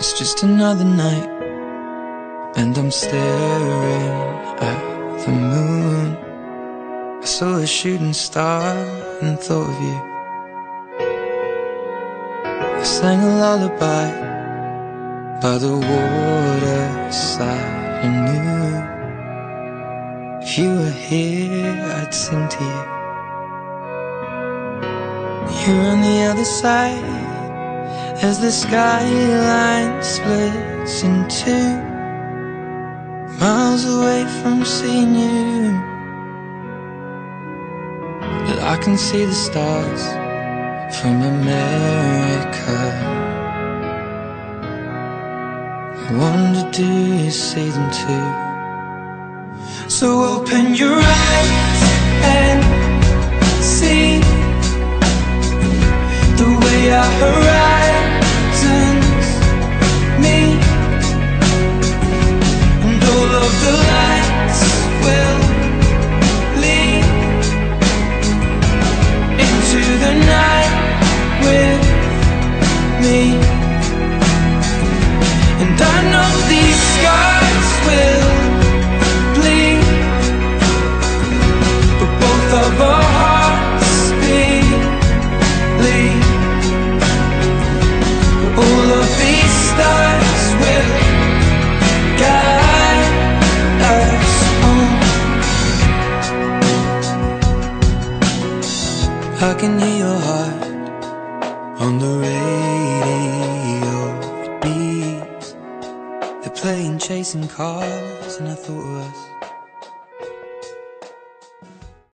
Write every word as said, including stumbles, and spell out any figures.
It's just another night, and I'm staring at the moon. I saw a shooting star and thought of you. I sang a lullaby by the waterside and knew if you were here, I'd sing to you. You're on the other side as the skyline splits in two, miles away from seeing you. But I can see the stars from America. I wonder, do you see them too? So open your eyes and see the way our horizons meet, and all of the lights will lead into the night with me. And I know these scars will bleed, but both of our hearts bleed. All of these stars will guide us home. I can hear your heart on the radio. It beats. They're playing Chasing Cars, and I thought of us.